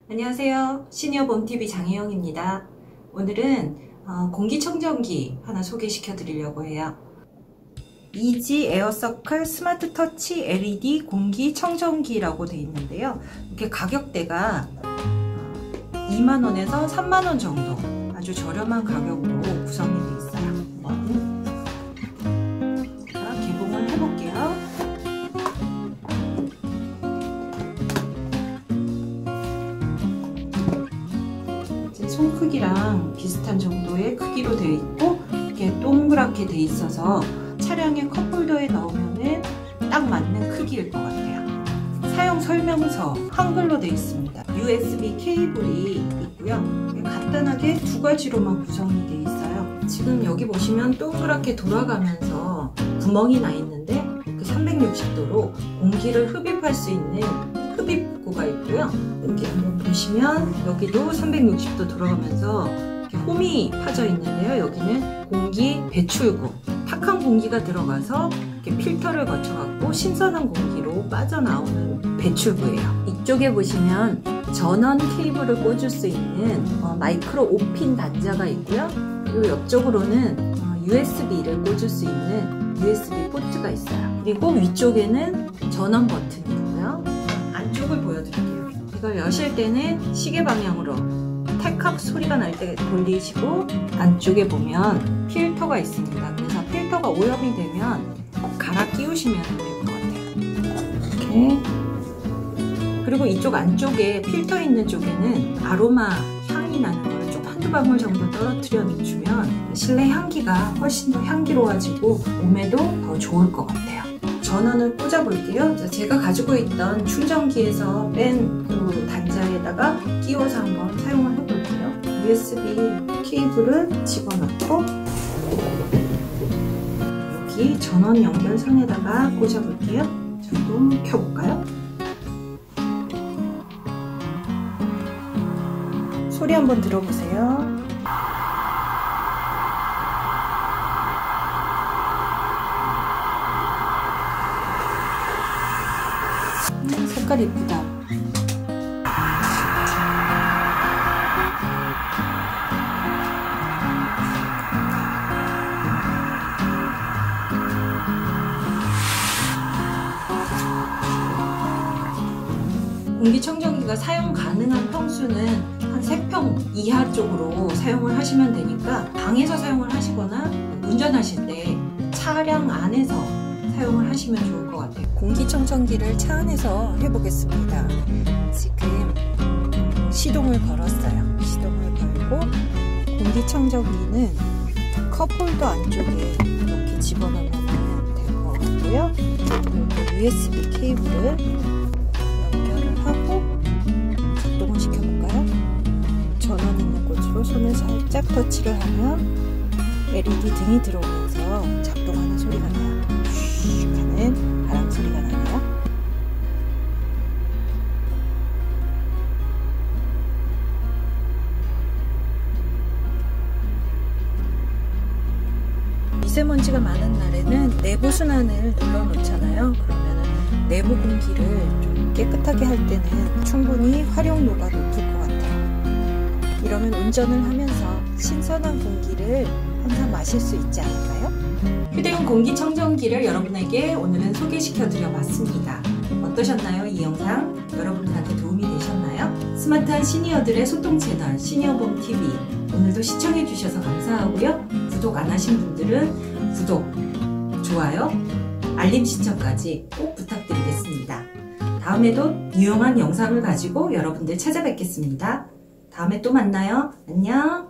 안녕하세요. 시니어 봄TV 장혜영입니다. 오늘은 공기청정기 하나 소개시켜 드리려고 해요. 이지 에어서클 스마트 터치 LED 공기청정기라고 되어 있는데요. 이렇게 가격대가 2만원에서 3만원 정도 아주 저렴한 가격으로 구성이 되어 있어요. 자, 개봉을 해볼게요. 손 크기랑 비슷한 정도의 크기로 되어 있고 이렇게 동그랗게 되어 있어서 차량의 컵홀더에 넣으면 딱 맞는 크기일 것 같아요. 사용 설명서 한글로 되어 있습니다. USB 케이블이 있고요. 간단하게 두 가지로만 구성이 되어 있어요. 지금 여기 보시면 동그랗게 돌아가면서 구멍이 나 있는데 그 360도로 공기를 흡입할 수 있는 흡입구가 있고요. 여기 한번 보시면 여기도 360도 돌아가면서 이렇게 홈이 파져 있는데요. 여기는 공기 배출구, 탁한 공기가 들어가서 이렇게 필터를 거쳐갖고 신선한 공기로 빠져나오는 배출구예요. 이쪽에 보시면 전원 케이블을 꽂을 수 있는 마이크로 5핀 단자가 있고요. 그리고 옆쪽으로는 USB를 꽂을 수 있는 USB 포트가 있어요. 그리고 위쪽에는 전원 버튼이 있고요. 안쪽을 보여드릴게요. 이걸 여실 때는 시계 방향으로 탈칵 소리가 날 때 돌리시고 안쪽에 보면 필터가 있습니다. 그래서 필터가 오염이 되면 갈아 끼우시면 될 것 같아요. 이렇게. 그리고 이쪽 안쪽에 필터 있는 쪽에는 아로마 향이 나는 걸 좀 한두 방울 정도 떨어뜨려 주면 실내 향기가 훨씬 더 향기로워지고 몸에도 더 좋을 것 같아요. 전원을 꽂아 볼게요. 제가 가지고 있던 충전기에서 뺀 그 단자에다가 끼워서 한번 사용을 해 볼게요. USB 케이블을 집어넣고 여기 전원 연결선에다가 꽂아 볼게요. 좀 켜볼까요? 소리 한번 들어보세요. 색깔 이쁘다. 공기청정기가 사용 가능한 평수는 한 3평 이하 쪽으로 사용을 하시면 되니까 방에서 사용을 하시거나 운전하실 때 차량 안에서 사용을 하시면 좋을 것 같아요. 공기청정기를 차 안에서 해보겠습니다. 지금 시동을 걸었어요. 시동을 걸고 공기청정기는 컵홀더 안쪽에 이렇게 집어넣으면 될 것 같고요. 그리고 USB 케이블을 연결을 하고 작동을 시켜볼까요? 전원 있는 곳으로 손을 살짝 터치를 하면 LED 등이 들어오면서 작동하는 소리가 나요. 슉 하는 바람 소리가 나네요. 미세먼지가 많은 날에는 내부 순환을 눌러 놓잖아요. 그러면 내부 공기를 좀 깨끗하게 할 때는 충분히 활용도가 높을 것 같아요. 이러면 운전을 하면서 신선한 공기를 항상 마실 수 있지 않을까요? 휴대용 공기청정기를 여러분에게 오늘은 소개시켜 드려 봤습니다. 어떠셨나요? 이 영상 여러분들한테 도움이 되셨나요? 스마트한 시니어들의 소통 채널 시니어봄TV 오늘도 시청해 주셔서 감사하고요. 구독 안 하신 분들은 구독, 좋아요, 알림 신청까지 꼭 부탁드리겠습니다. 다음에도 유용한 영상을 가지고 여러분들 찾아뵙겠습니다. 다음에 또 만나요. 안녕.